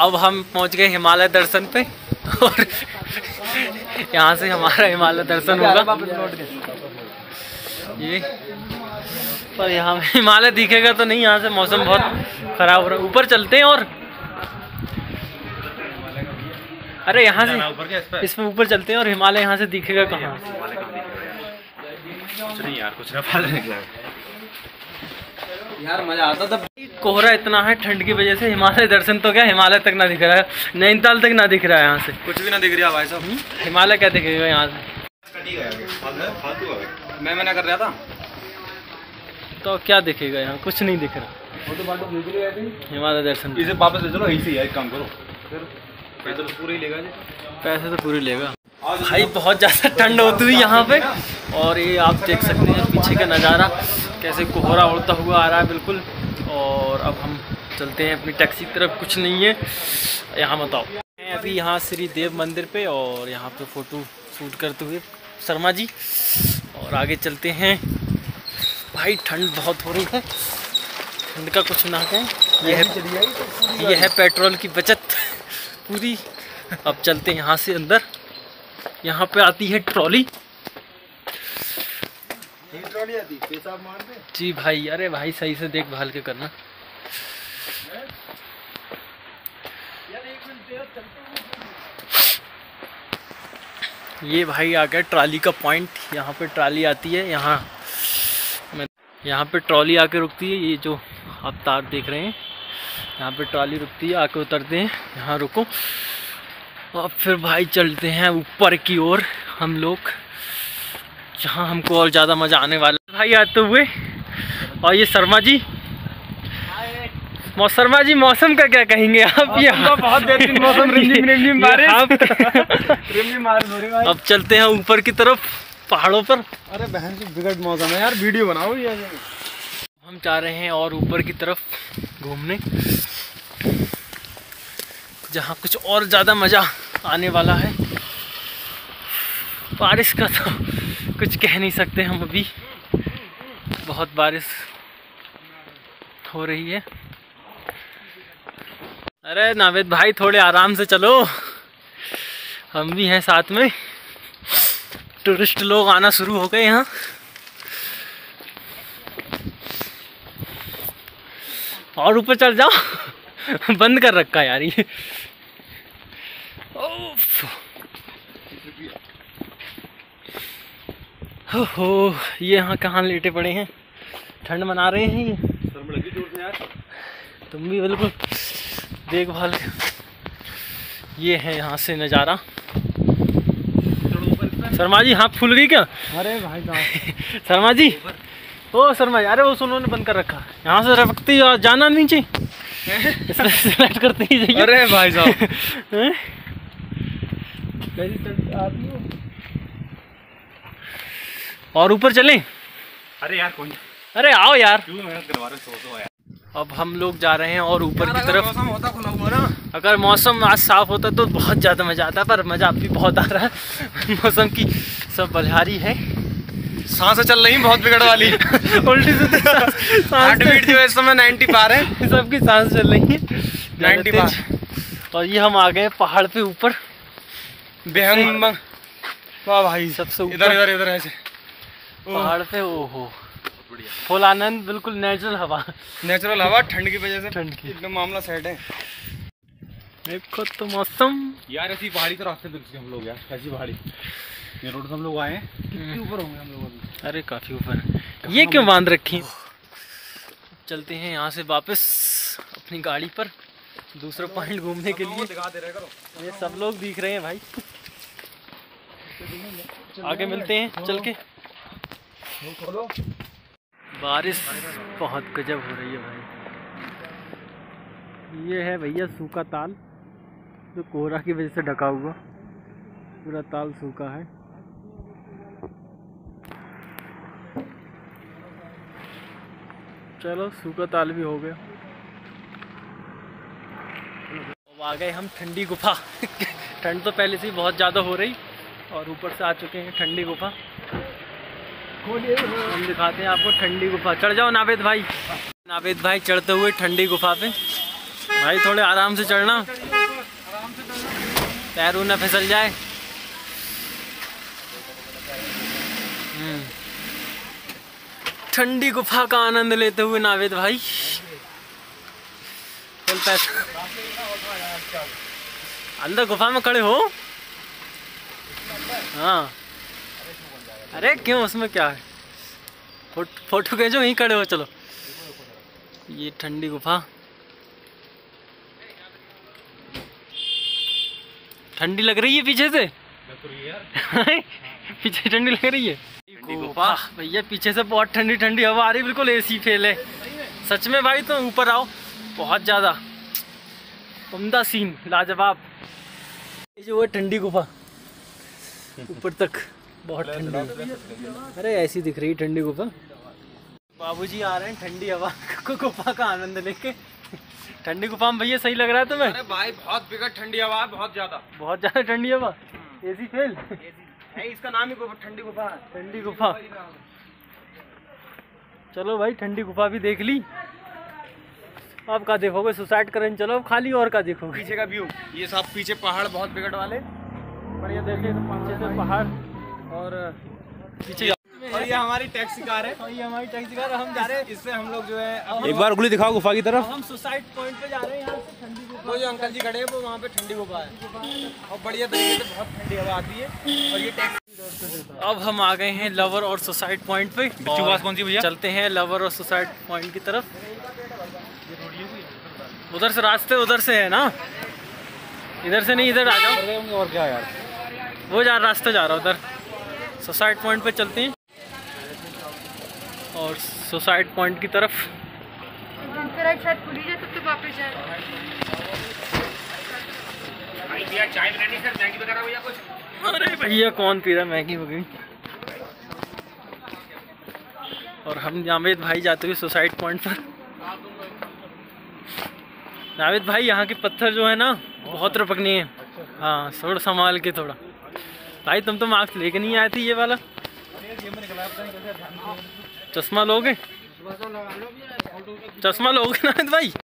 अब हम पहुंच गए हिमालय दर्शन पे और यहाँ से हमारा हिमालय दर्शन होगा। ये पर यहाँ हिमालय दिखेगा तो नहीं, यहाँ से मौसम बहुत खराब हो रहा है। ऊपर चलते हैं और अरे यहाँ से इसमें ऊपर चलते हैं और हिमालय यहाँ से दिखेगा कहाँ? कुछ नहीं यार, कुछ ना यार मजा आता था। कोहरा इतना है ठंड की वजह से, हिमालय दर्शन तो क्या हिमालय तक ना दिख रहा है, नैनीताल तक ना दिख रहा है, यहाँ से कुछ भी ना दिख रहा भाई साहब। हिमालय क्या दिखेगा यहाँ से? मैं मना कर रहा था तो क्या दिखेगा यहाँ? कुछ नहीं दिख रहा हिमालय दर्शन। इसे वापस ले चलो, यहीं से एक काम करो, पैसे तो पूरे ही लेगा जी। पैसे तो पूरे लेगा भाई। बहुत ज़्यादा ठंड होती हुई यहाँ पे, और ये आप देख सकते हैं पीछे का नज़ारा कैसे कोहरा उड़ता हुआ आ रहा है बिल्कुल। और अब हम चलते हैं अपनी टैक्सी की तरफ। कुछ नहीं है यहाँ, बताओ। मैं अभी यहाँ श्री देव मंदिर पे और यहाँ पे फ़ोटो शूट करते हुए शर्मा जी, और आगे चलते हैं। भाई ठंड बहुत हो रही है, ठंड का कुछ ना कहें। ये है पेट्रोल की बचत पूरी। अब चलते हैं यहाँ से अंदर। यहाँ पे आती है ट्रॉली आती, पेशाब मार दे जी भाई। अरे भाई सही से देखभाल के करना। ये भाई आ गया ट्रॉली का पॉइंट। यहाँ पे ट्रॉली आती है, यहाँ पे ट्रॉली आके रुकती है। ये जो आप तार देख रहे हैं, यहाँ पे ट्रॉली रुकती है, आके उतरते हैं, यहाँ रुको। अब फिर भाई चलते हैं ऊपर की ओर हम लोग, जहाँ हमको और ज़्यादा मज़ा आने वाला है। भाई आते हुए, और ये शर्मा जी, शर्मा जी मौसम का क्या कहेंगे आप? ये बहुत बेहतरीन मौसम, रिमझिम बारिश। अब चलते हैं ऊपर की तरफ पहाड़ों पर। अरे बहन से बिगड़ मौसम है यार, वीडियो बनाओ ये। हम जा रहे हैं और ऊपर की तरफ घूमने, जहाँ कुछ और ज़्यादा मज़ा आने वाला है। बारिश का तो कुछ कह नहीं सकते हम अभी, बहुत बारिश हो रही है। अरे नावेद भाई थोड़े आराम से चलो, हम भी हैं साथ में। टूरिस्ट लोग आना शुरू हो गए यहाँ। और ऊपर चढ़ जाओ बंद कर रखा है यार ये। हो ये यहाँ कहाँ लेटे पड़े हैं, ठंड मना रहे हैं ये। शर्म लगी जोर से यार। तुम भी बिल्कुल देखभाल। ये है यहाँ से नज़ारा। शर्मा जी हाथ फूल गई क्या? अरे भाई साहब शर्मा जी, ओ शर्मा जी, अरे वो सुनो ने बंद कर रखा, यहाँ से रखती जाना नहीं चाहिए, सिलेक्ट करते ही जाइए। अरे भाई साहब और ऊपर चलें? अरे यार कौन, अरे आओ यार, क्यों मेहनत करवा रहे हो यार। अब हम लोग जा रहे हैं और ऊपर की तरफ। मौसम होता खुला हुआ ना, अगर मौसम आज साफ होता तो बहुत ज़्यादा मज़ा आता, पर मज़ा अभी बहुत आ रहा है। मौसम की सब बलिहारी है, सांसें चल रही बहुत बिगड़ वाली। उल्टी से हार्ट बीट जो है इस समय 90 पार है, सबकी सांस चल रही है 90 पार। और ये हम आ गए पहाड़ पे ऊपर, बेहंग। वाह भाई, सबसे ऊपर इधर इधर इधर ऐसे पहाड़ पे। ओहो फुल आनंद, बिल्कुल नेचुरल हवा। नेचुरल हवा, ठंड की वजह से ठंड की एकदम मामला सेट है। देखो तो मौसम यार ऐसी पहाड़ी तो रास्ते पे हम लोग, यार ऐसी पहाड़ी ये रोड हम लोग आए हैं, कितने ऊपर होंगे हम लोग अभी? अरे काफी ऊपर है। ये क्यों बांध रखी? चलते हैं यहाँ से वापस अपनी गाड़ी पर दूसरा पॉइंट घूमने के लिए। दिखा दे रहे करो, ये सब लोग दिख रहे हैं भाई। आगे मिलते हैं चल के। बारिश बहुत गजब हो रही है भाई। ये है भैया सूखा ताल, जो कोहरा की वजह से ढका हुआ, पूरा ताल सूखा है। चलो सूखा ताल भी हो गया। अब आ गए हम ठंडी गुफा। ठंड तो पहले से ही बहुत ज़्यादा हो रही, और ऊपर से आ चुके हैं ठंडी गुफा। हम दिखाते हैं आपको ठंडी गुफा। चढ़ जाओ नावेद भाई। नावेद भाई चढ़ते हुए ठंडी गुफा पे। भाई थोड़े आराम से चढ़ना। पैरों न फिसल जाए। ठंडी गुफा का आनंद लेते हुए नावेद भाई फुल पैसा। अंदर गुफा में खड़े हो? हाँ, अरे क्यों, उसमें क्या है, फोटो खींचो, यहीं खड़े हो। चलो, ये ठंडी गुफा, ठंडी लग रही है पीछे से। पीछे ठंडी लग रही है गुफा भैया, पीछे से बहुत ठंडी ठंडी हवा आ रही है, बिल्कुल एसी फेल है सच में भाई। तो ऊपर आओ, बहुत ज़्यादा उम्दा सीन, लाजवाब। ये जो है ठंडी गुफा, ऊपर तक बहुत ठंडी। अरे ऐसी दिख रही है ठंडी गुफा। बाबूजी आ रहे हैं ठंडी हवा गुफा का आनंद लेके। ठंडी गुफा में भैया सही लग रहा है तुम्हें? अरे भाई बहुत बिगड़ ठंडी हवा है, बहुत ज्यादा ठंडी हवा। एसी फेल है, इसका नाम ही ठंडी गुफा है। ठंडी गुफा। चलो भाई, ठंडी गुफा भी देख ली। अब का देखोगे, सुसाइड करने चलो खाली, और का देखोगे? पीछे का व्यू, ये सब पीछे पहाड़ बहुत बिगड़ वाले, बढ़िया देखे तो पीछे से पहाड़, और पीछे और ये हमारी टैक्सी कार है। और ये हमारी टैक्सी कार, हम जा रहे हैं इससे हम लोग जो है, एक बार उंगली दिखाओ गुफा की तरफ। हम सुसाइड पॉइंट पे जा रहे हैं। यहाँ से ठंडी गुफा, वो जो अंकल जी खड़े हैं वो वहाँ पे ठंडी गुफा है, और बढ़िया तरीके से बहुत ठंडी हवा आती है। और ये टैक्सी, अब हम आ गए हैं लवर और सुसाइड पॉइंट पे। कौन सी भैया? चलते हैं लवर और सुसाइड पॉइंट की तरफ। उधर से रास्ते, उधर से है ना, इधर से नहीं, इधर आ जाओ। और क्या यार, वो जा रास्ता जा रहा उधर। सुसाइड पॉइंट पे चलते हैं, और सुसाइड पॉइंट की तरफ। चाय बनानी सर, मैगी वगैरह भैया कुछ? अरे भैया कौन पी रहा मैगी वगी। और हम नावेद भाई जाते हुए सुसाइड पॉइंट पर। नावेद भाई, यहाँ के पत्थर जो है ना बहुत रपकनी है। हाँ, थोड़ा संभाल के थोड़ा। भाई तुम तो मास्क लेके नहीं आए थे, ये वाला चश्मा लोगे? चश्मा लोगे नावेद भाई?